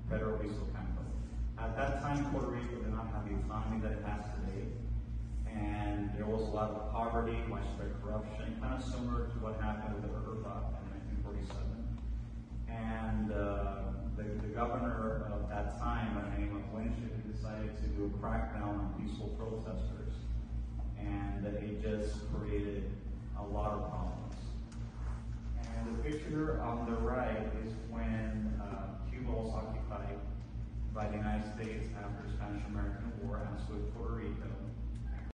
Pedro Luis Ocampo. At that time, Puerto Rico did not have the economy that it has today, and there was a lot of poverty, widespread corruption, kind of similar to what happened with the URBA in 1947. And the governor of that time, by the name of Winship, decided to do a crackdown on peaceful protesters, and it just created a lot of problems. And the picture on the right is when Cuba was occupied by the United States after the Spanish-American War, as with Puerto Rico.